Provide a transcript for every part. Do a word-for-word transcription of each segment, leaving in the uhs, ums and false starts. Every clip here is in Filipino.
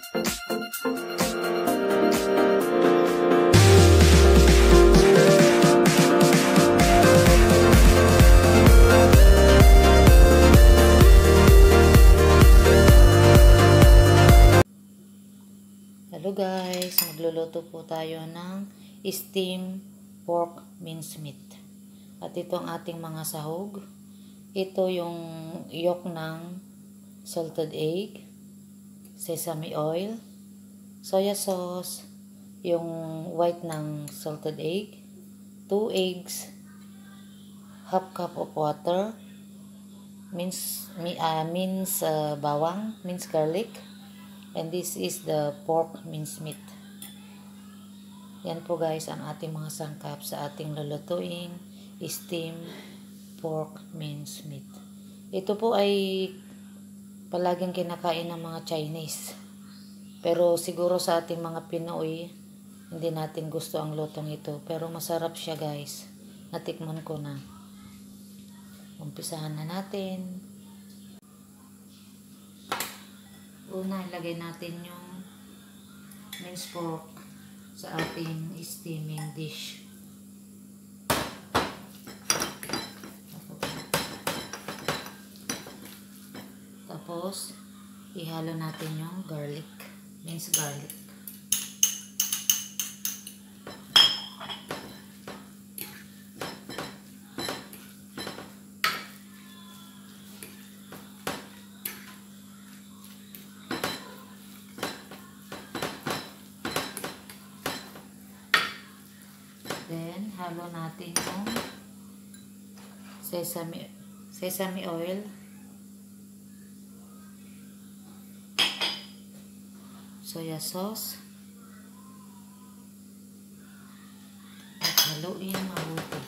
Hello guys, magluluto po tayo ng steamed pork mincemeat. At ito ang ating mga sahog. Ito yung yolk ng salted egg, sesame oil, soya sauce, yung white ng salted egg, two eggs, half cup of water, mince, uh, mince uh, bawang, mince garlic, and this is the pork mincemeat. Yan po guys ang ating mga sangkap sa ating lulutuing steamed pork mincemeat. Ito po ay palaging kinakain ng mga Chinese. Pero siguro sa ating mga Pinoy, hindi natin gusto ang lutong ito. Pero masarap siya guys. Natikman ko na. Umpisahan na natin. Una, ilagay natin yung minced pork sa ating steaming dish. Tapos, ihalo natin yung garlic, minced garlic. Then, halo natin yung sesame, sesame oil, soya sauce, at haluin mabuti.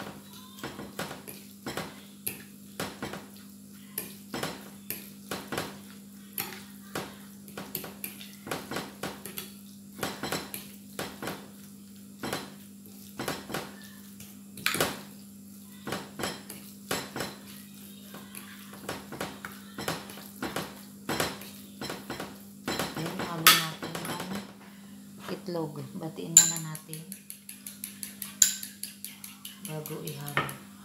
Itlog. Batiin muna natin bago ihalo.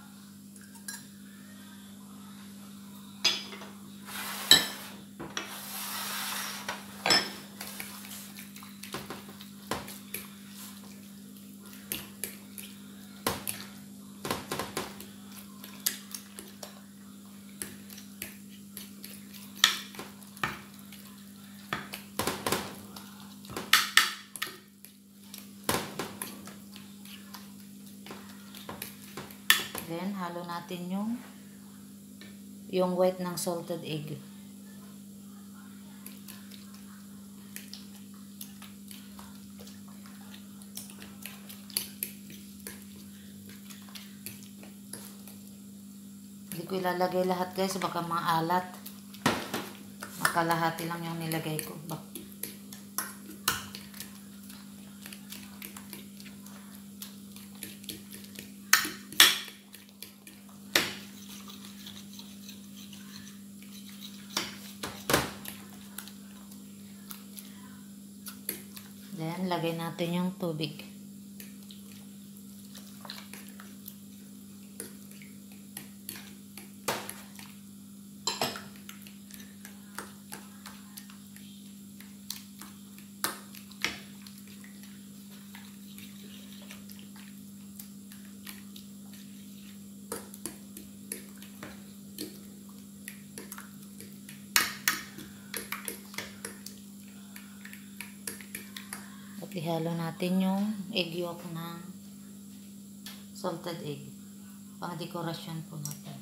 Then, halo natin yung yung white ng salted egg. Hindi ko ilalagay lahat guys, baka maalat. Makalahati lang yung nilagay ko. Bak Then, lagay natin yung tubig. Ihalo natin yung egg yolk ng salted egg. Pang dekorasyon po natin.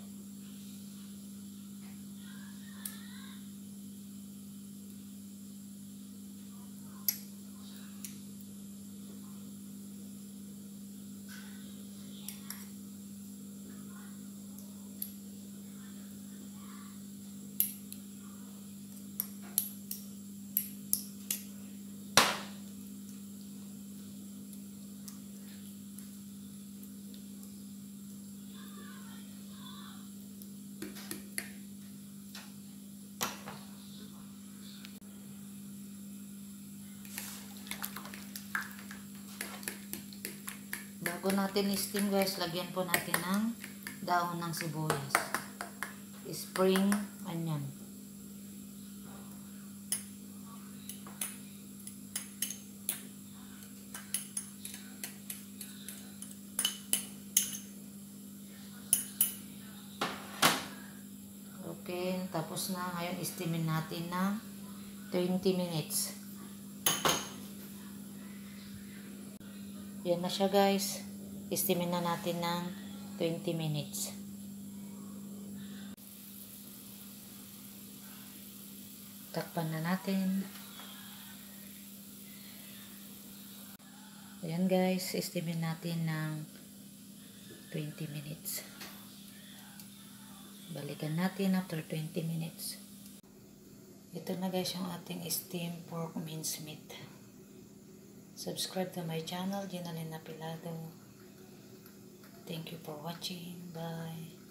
Bago natin i-steam guys, lagyan po natin ng daon ng sibuyas. Spring onion. Okay, tapos na. Ngayon, steamin natin ng twenty minutes. Yan na siya guys. Steamin na natin ng twenty minutes. Takpan na natin. Ayan guys, steamin natin ng twenty minutes. Balikan natin after twenty minutes. Ito na guys yung ating steamed pork mince meat. Subscribe to my channel, Ginalyn Apilado. Thank you for watching. Bye.